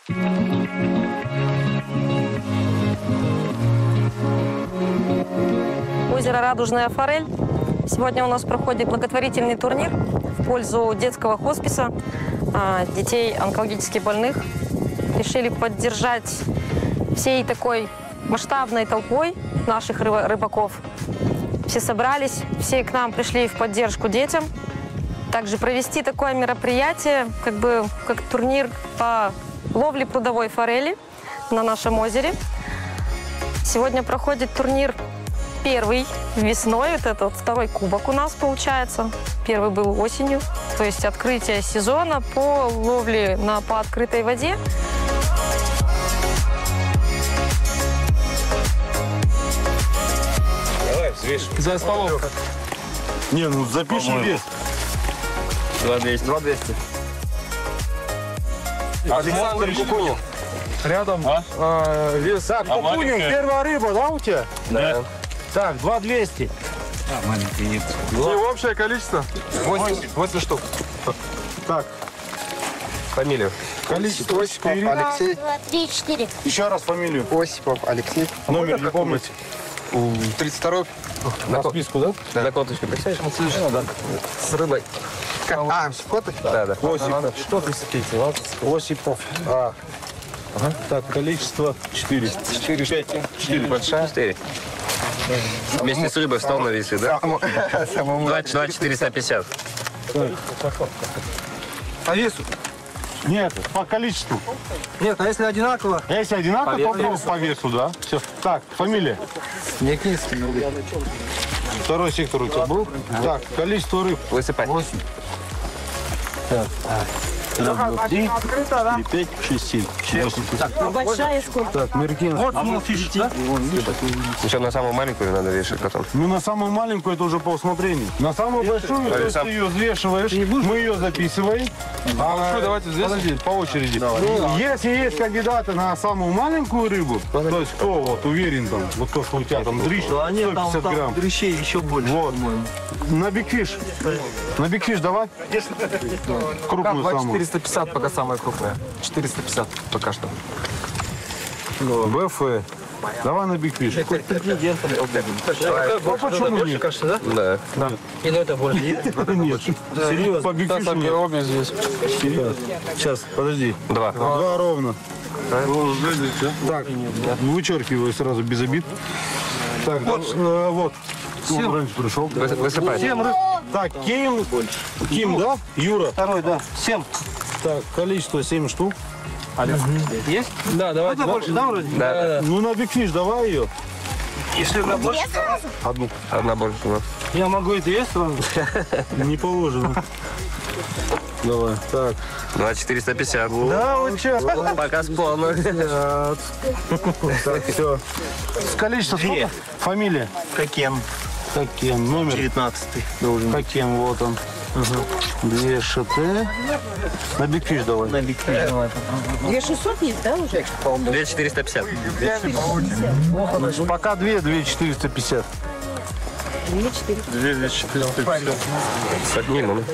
Озеро «Радужная форель». Сегодня у нас проходит благотворительный турнир в пользу детского хосписа, детей онкологически больных. Решили поддержать всей такой масштабной толпой наших рыбаков. Все собрались, все к нам пришли в поддержку детям. Также провести такое мероприятие, как турнир по ловле прудовой форели на нашем озере. Сегодня проходит турнир первый весной, это второй кубок у нас получается. Первый был осенью, то есть открытие сезона по ловле по открытой воде. Давай, взвешивай. За столом. Не, ну запишем вес. 2200. 2200. Александр Кукунин. Рядом вес. Так, Кукунин, первая рыба, да, у тебя? Да. Так, 2200. Маленький нет. И общее количество? 8 штук. Так. Фамилия? Количество Осипов Алексей. 2, 3, 4. Еще раз фамилию. Осипов Алексей. Номер не помните? 32-й. На списку, да? На карточку присядешь? Да. С рыбой. Фото? Да. Осипов. Что присадите? Осипов. Ага. Так, количество 4. 4, 5. 4. Большая? 4. Вместе с рыбой встал на весы, да? 2450. По весу? Нет, по количеству. Нет, а если одинаково? Если одинаково, то по весу, да? Все. Так, фамилия? Никинский. Второй сектор у тебя был? Так, количество рыб. Высыпать. 8. Так. 3, 5, 6, 7. Большая сколько? Так, меркин. Вот фишки, да? Еще на самую маленькую надо вешать потом. Ну, на самую маленькую это уже по усмотрению. На самую большую, то есть ты ее взвешиваешь, мы ее записываем. Давайте взвесим. Подожди, по очереди. Если есть кандидаты на самую маленькую рыбу, то есть кто вот уверен там, вот то, что у тебя там дрищ, 150 грамм. Дрыщей еще больше. Вот. На бигфиш. На бигфиш давай. Крупную самую. 450 пока самая крупная. 450 пока что. БФ. Давай на бигфиш. А почему нет? Да. И на это больше нет? Нет. Серьезно? По бигфишу нет. здесь. Сейчас, подожди. 2. 2 ровно. Так, вычеркиваю сразу без обид. Так, вот. Кто раньше пришел? Высыпать. 7 рыб. Так, Ким, да? Юра. Второй, да. 7. Так, количество 7 штук. Есть? Да, давайте. Больше, да, вроде? Да. Ну, на бигфиш давай ее. Если на больше. Одну. Одна больше. Я могу это есть сразу? Не положено. Давай. Так. 2450. Да, вот что? Пока сплавно. Так, все. Количество сколько? Фамилия? Каким? Каким? Номер? 19-й должен. Каким? Вот он. 2 ШТ. На бигфиш давай. На бигфиш давай. 2600 есть, да, уже? 2450. Пока 2450. 2400. Поднимем.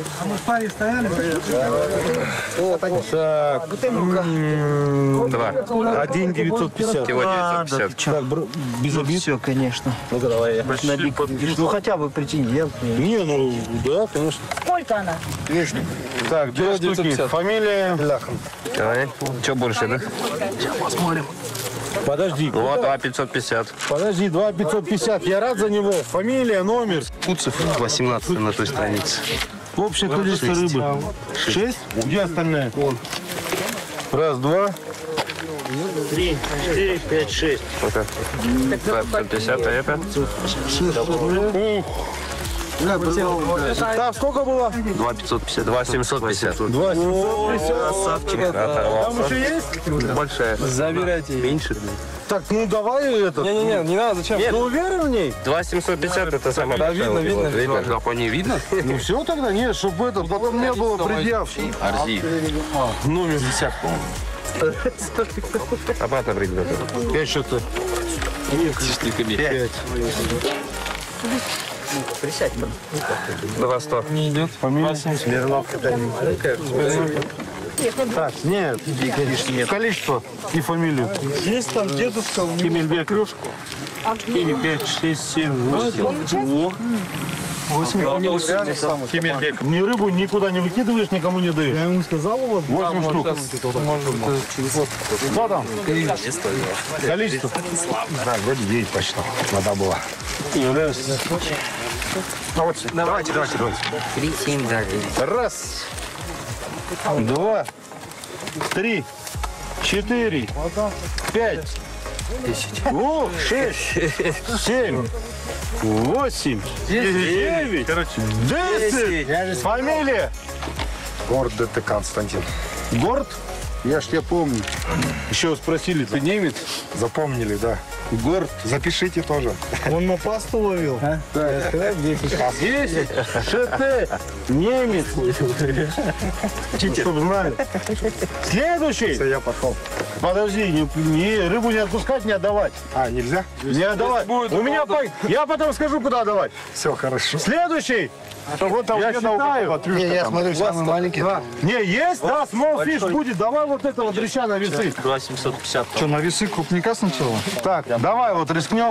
Так. 2. 1950. Всего 950. Так, без обид. Все, конечно. Ну-ка, давай я. Ну хотя бы претендент. Не, ну, да, конечно. Сколько она? Так, 2 штуки. Фамилия? Давай. Что больше, да? Посмотрим. Подожди. Вот, 2550. Подожди, 2550. Я рад за него. Фамилия, номер. Пуцев, 18 на той странице. Общее количество рыбы. 6? Где остальные? Раз, два. 3, 4, 5, 6. Ну-ка. 2550, а это? Так, сколько было? 2550. 2750. 2750. Красавчик. Там еще есть? Большая. Забирайте. Меньше. Так, ну давай это. Не надо, зачем? Ты уверен в ней? 2750 это самое Да, большое. видно. А по ней видно? Ну все тогда, нет, чтобы это, потом не было предъяв. Арзи. Номер 10, по-моему. Обратно придет. 5 что-то. 5. Присядь. 200. Не идет. Фамилия? Смирнов. Так, нет, количество и фамилию. Есть там дедушка у Кемельбек. 4, 5, 6, 7, 8. 8. Кемельбек. Ни рыбу никуда не выкидываешь, никому не даешь. Я ему сказал, у вас 8 штук. Что там? Количество? Да, вроде 9 почти. Вода была. Давайте. 3, 7, да. Раз, 2, 3, 4, 5, 6, 7, 8, 9, 10. Фамилия? Город ДТ Константин. Горд? Я ж тебя помню. Еще спросили, ты немец? Запомнили, да. Горд. Запишите тоже. Он на пасту ловил. А? 10. ШТ. Немец. Чтобы знали. Следующий. Это я пошел. Подожди, рыбу не отпускать, не отдавать. А, нельзя? Не отдавать. У меня я потом скажу, куда отдавать. Все, хорошо. Следующий. Вот там Я считаю. я смотрю, самый маленький. Не, есть? Да, small fish будет. Давай вот этого дрища на весы. 2750. Что, на весы крупника сначала? Так, давай вот рискнем.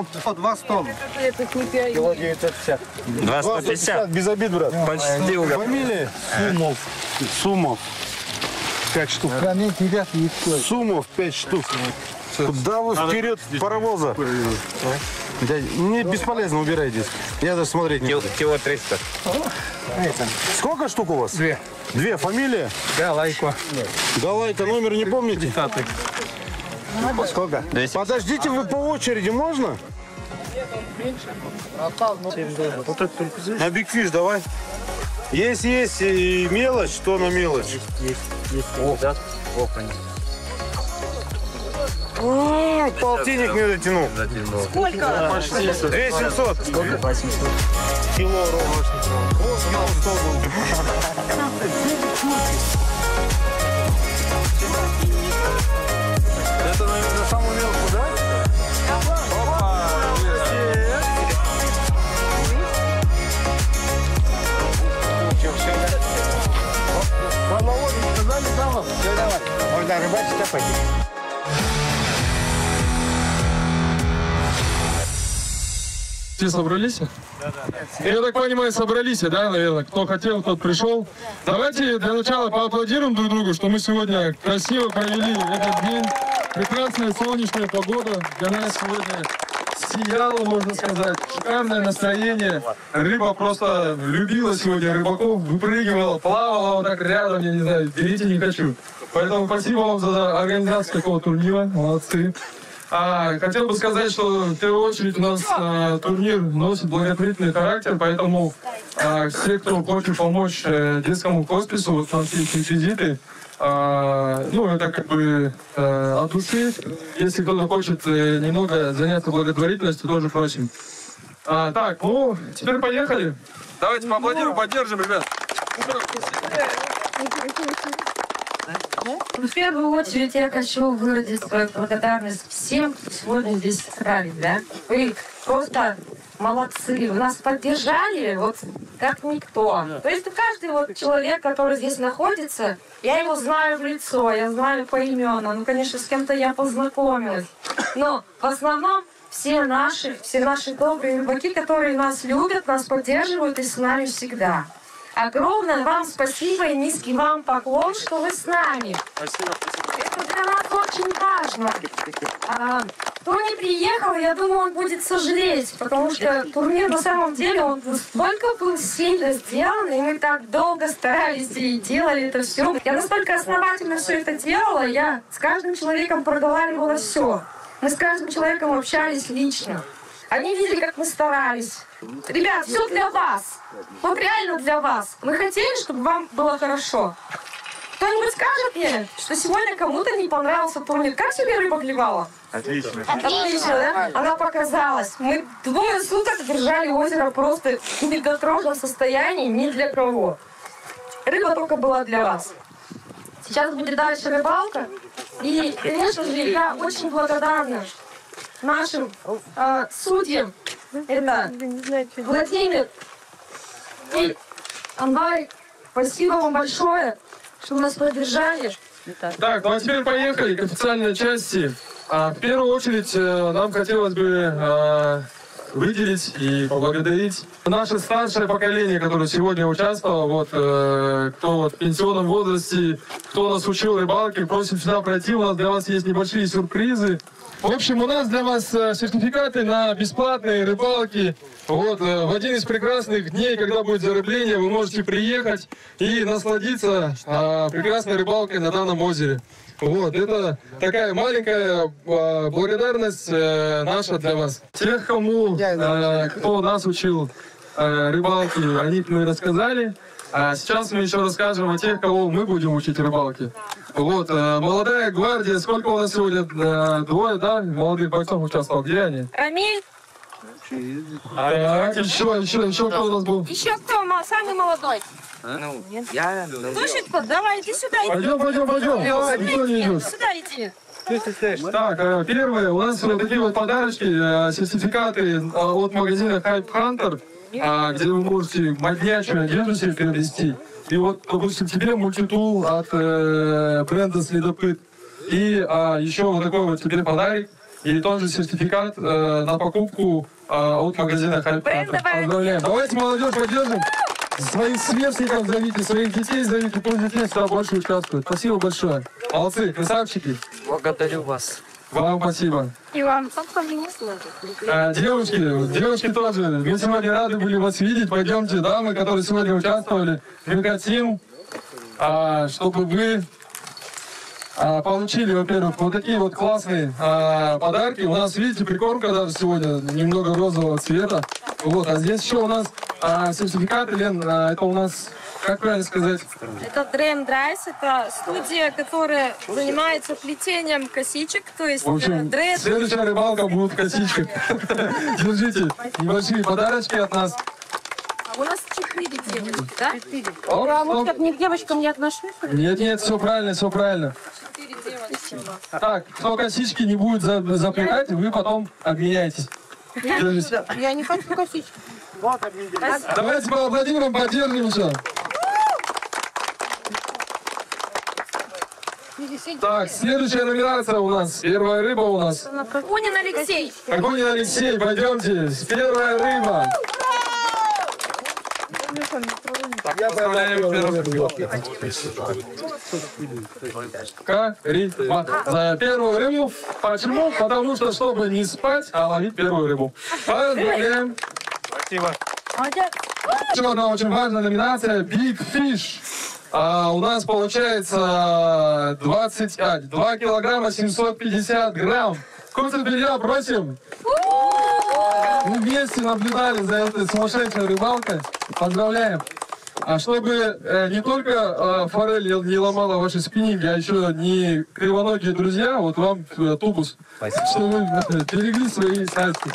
250. Без обид, брат. Почти уже. Фамилия? Сумов. 5 штук. Сумов 5 штук. Куда вы вперед паровоза? Дядя, не бесполезно, убирайтесь. Я даже смотреть не буду. Кило 300. Сколько штук у вас? 2. 2. Фамилия? Галайко. Галайка, номер не помните? Сколько? Подождите, вы по очереди, можно? На Big Fish давай. Есть и мелочь, то на мелочь. Полтинник не дотянул. Сколько? 2700. Сколько? 800. Кило ровно. Кило 100 был. Это, наверное, самую мелкую, да? Можно рыбачить, а пойти. Все собрались? Я так понимаю, собрались, да, наверное? Кто хотел, тот пришел. Давайте для начала поаплодируем друг другу, что мы сегодня красиво провели этот день. Прекрасная солнечная погода для нас сегодня сияла, можно сказать. Шикарное настроение. Рыба просто любила сегодня рыбаков, выпрыгивала, плавала вот так рядом, я не знаю, берите не хочу. Поэтому спасибо вам за организацию такого турнира. Молодцы. Хотел бы сказать, что в первую очередь у нас турнир носит благотворительный характер, поэтому все, кто хочет помочь детскому хоспису, вот там все эти реквизиты, это как бы от души. Если кто-то хочет немного заняться благотворительностью, тоже просим. Теперь поехали. Давайте поаплодируем, поддержим, ребят. В первую очередь я хочу выразить свою благодарность всем, кто сегодня здесь собрались, да? Вы просто молодцы, вы нас поддержали, вот как никто. То есть каждый вот человек, который здесь находится, я его знаю в лицо, я знаю по именам, конечно, с кем-то я познакомилась. Но в основном все наши добрые рыбаки, которые нас любят, нас поддерживают и с нами всегда. Огромное вам спасибо и низкий вам поклон, что вы с нами. Спасибо. Это для нас очень важно. Кто не приехал, я думаю, он будет сожалеть, потому что турнир на самом деле, он настолько был сильно сделан, и мы так долго старались и делали это все. Я настолько основательно все это делала, я с каждым человеком проговаривала все. Мы с каждым человеком общались лично. Они видели, как мы старались. Ребят, все для вас. Вот реально для вас. Мы хотели, чтобы вам было хорошо. Кто-нибудь скажет мне, что сегодня кому-то не понравился турнир? Как тебе рыба клевала? Отлично. Отлично, да? Она показалась. Мы 2 суток держали озеро просто в недотрожном состоянии, ни для кого. Рыба только была для вас. Сейчас будет дальше рыбалка. И, конечно же, я очень благодарна нашим судьям. Это Владимир и Анвар. Спасибо вам большое, что нас поддержали. Так, ну а теперь поехали к официальной части. В первую очередь нам хотелось бы выделить и поблагодарить наше старшее поколение, которое сегодня участвовало, кто в пенсионном возрасте, кто нас учил рыбалке, просим сюда пройти, у нас для вас есть небольшие сюрпризы. В общем, у нас для вас сертификаты на бесплатные рыбалки. В один из прекрасных дней, когда будет зарыбление, вы можете приехать и насладиться прекрасной рыбалкой на данном озере. Это такая маленькая благодарность наша для вас. Тех, кто нас учил рыбалке, о них мы рассказали. А сейчас мы еще расскажем о тех, кого мы будем учить рыбалке. Молодая гвардия, сколько у нас сегодня? Двое, да? Молодых бойцов участвовал. Где они? Рамиль. Так, еще кто у нас был? Еще кто самый молодой? Слушай, давай, иди сюда. Пойдем. Никто не идет. Сюда иди. Так, первое, у нас вот такие вот подарочки, сертификаты от магазина Hype Hunter, где вы можете моднячую одежду себе приобрести. И допустим, тебе мультитул от бренда Следопыт. И еще вот такой вот тебе подарок. И тот же сертификат на покупку от магазина Hype Hunter. Поздравляем. Давайте молодежь поддержим. Своих сверстников зовите, своих детей зовите, пусть детей сюда больше участвуют. Спасибо большое. Молодцы, красавчики. Благодарю вас. Вам спасибо. И вам. Девушки тоже. Мы сегодня рады были вас видеть. Пойдемте, дамы, которые сегодня участвовали. Мы хотим, чтобы вы получили, во-первых, вот такие вот классные подарки. У нас, видите, прикормка даже сегодня немного розового цвета. А здесь еще у нас сертификаты, Лен, это у нас, как правильно сказать? Это Dream Dries, это студия, которая занимается плетением косичек, то есть В общем, следующая рыбалка будет в косичках. Держите небольшие подарочки от нас. У нас 4 девочки, да? 4. Как не к девочкам не отношусь? Нет, все правильно. 4 девочки. Так, кто косички не будет заплетать, вы потом обменяетесь. Держите. Я не хочу косички. Давайте поаплодируем, поддержим еще. Так, следующая номинация у нас. Первая рыба у нас. Акунин Алексей. Акунин Алексей, пойдемте. Первая рыба. Карима. За первую рыбу. Почему? Потому что, чтобы не спать, а ловить первую рыбу. Поздравляем. Спасибо. Еще одна очень важная номинация Big Fish. У нас получается 2 килограмма 750 грамм. Курсы белья просим. Мы вместе наблюдали за этой сумасшедшей рыбалкой. Поздравляем. Чтобы не только форель не ломала ваши спиннинги, а еще не кривоногие друзья, вот вам тубус. Чтобы вы берегли свои снасти.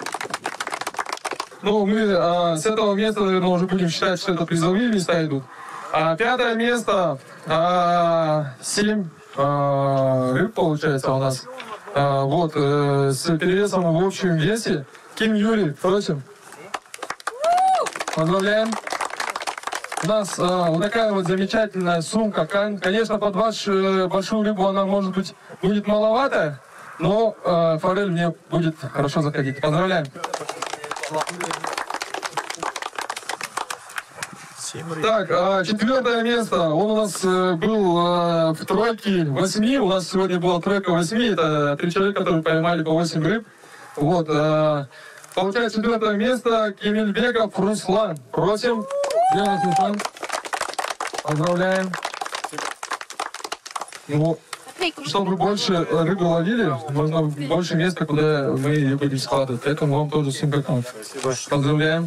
Мы с этого места, наверное, уже будем считать, что это призовые места идут. 5-е место, 7 рыб получается у нас. С перевесом в общем весе. Ким Юрий, просим. Поздравляем. У нас вот такая вот замечательная сумка. Конечно, под вашу большую рыбу она, может быть, будет маловато, но форель мне будет хорошо заходить. Поздравляем. Так, 4-е место. Он у нас был в тройке 8. У нас сегодня была тройка 8. Это 3 человека, которые поймали по 8 рыб. Получается 4-е место Кемельбеков Руслан. Просим. Где у нас Руслан? Поздравляем. Чтобы больше рыбы ловили, нужно больше места, куда мы ее будем складывать. Поэтому вам тоже симпатично. Поздравляем.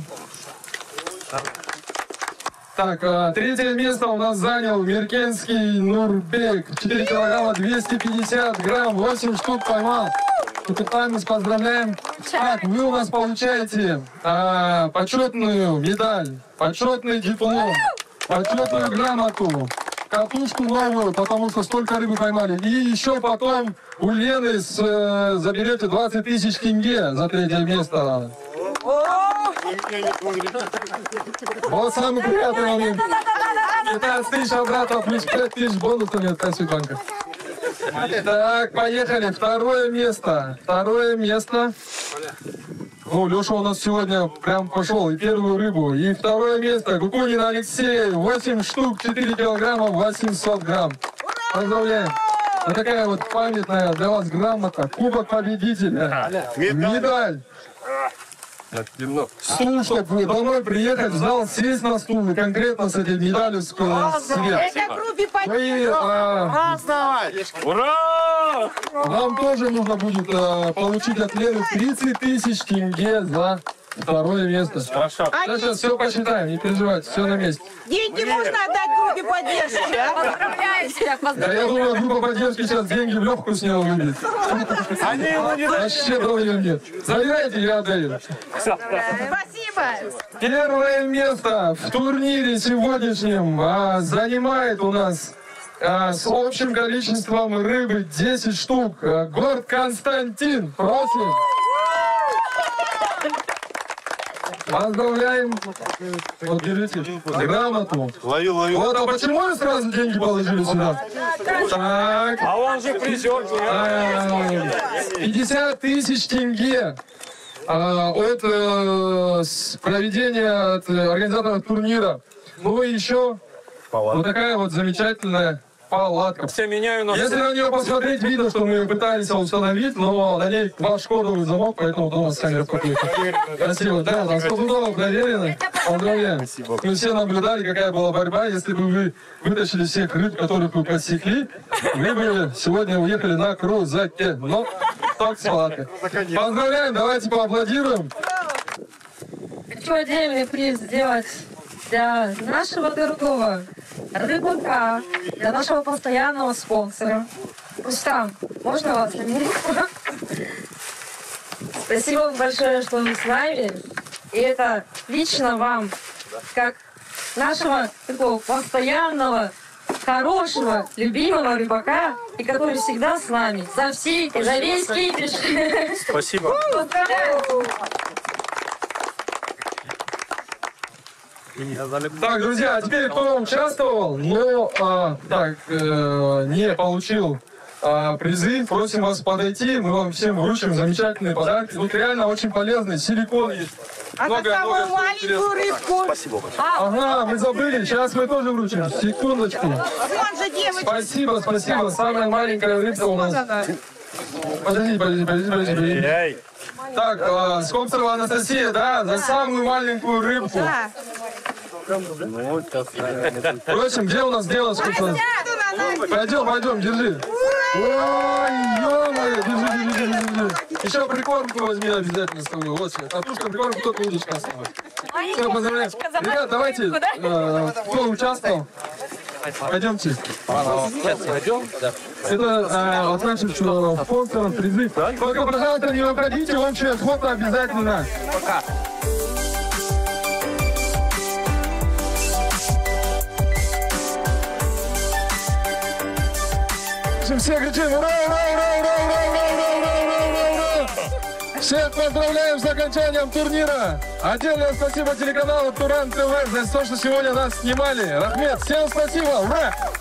Так, 3-е место у нас занял Меркенский Нурбек. 4 килограмма 250 грамм, 8 штук поймал. Капитан, поздравляем. Так, вы у нас получаете почетную медаль, почетный диплом, почетную грамоту, катушку новую, потому что столько рыбы поймали. И еще потом у Лены заберете 20 тысяч тенге за 3-е место. Вот самый приятный момент. 15 тысяч обратно, плюс 5 тысяч бонусами от Кассибанка. Так, поехали. Второе место. Ну, Леша у нас сегодня прям пошел и первую рыбу. И второе место. Кукунин Алексей. 8 штук, 4 килограмма, 800 грамм. Поздравляем. Вот такая вот памятная для вас грамота. Кубок победителя. Медаль. Стул, чтобы домой приехать, в зал, сесть на стул и конкретно с этой медалью себе. Ура! Вам тоже нужно будет получить от Лены 30 тысяч тенге за второе место. Хорошо. Сейчас все посчитаем, не переживайте, все на месте. Деньги можно отдать группе поддержки, а? Поздравляю всех, Да, я думаю, группа поддержки сейчас деньги в легкую с него выбьет. Они его не дают. Вообще проблем нет. Забирайте, я отдаю. Спасибо. Первое место в турнире сегодняшнем занимает у нас с общим количеством рыбы 10 штук Горд Константин. Просим. Поздравляем. Вот, держите грамоту. Ловил. Вот, а почему вы сразу деньги положили сюда? Так. А он же призер. 50 тысяч тенге от проведения от организатора турнира. Ну и еще вот такая вот замечательная палатка. Все меняю на... Если на нее посмотреть, видно, что мы ее пытались установить, но на ней ваш кодовый замок, поэтому дома с камерой какой-то. Красиво, да, там стопудово проверено. Поздравляем. Мы все наблюдали, какая была борьба. Если бы вы вытащили всех рыб, которых вы подсекли, вы бы сегодня уехали на крузаке. Но только с палаткой. Поздравляем, давайте поаплодируем. Хочу отдельный приз сделать для нашего дорогого рыбака, для нашего постоянного спонсора. Рустам, можно вас на минутку? Спасибо вам большое, что вы с нами. И это лично вам, как нашего такого постоянного, хорошего, любимого рыбака, и который всегда с нами. За весь кипиш. Спасибо. Поздравляю. Так, друзья, а теперь кто участвовал, но не получил призы, просим вас подойти, мы вам всем вручим замечательные подарки. Тут реально очень полезный силикон есть. А как самую маленькую рыбку? Спасибо. Ага, мы забыли, сейчас мы тоже вручим. Секундочку. Вон же девочка. Спасибо. Самая маленькая рыбка у нас. Подожди. Эй. Так, Скопцева Анастасия, да, за самую маленькую рыбку. Да. Впрочем, где у нас дело, Скопцева? Пойдем, держи. Ой, ё-моё, держи. Еще прикормку возьми обязательно с тобой. Вот сейчас. Артушка, прикормку только удочка осталась. Все, поздравляем. Ребят, давайте, кто участвовал, пойдемте. Это от наших спонсоров призыв. Только, пожалуйста, не выходите, вам через фото обязательно. Пока. Все кричим ура! Всех поздравляем с окончанием турнира! Отдельное спасибо телеканалу Туран ТВ за то, что сегодня нас снимали. Рахмет, всем спасибо! Ура!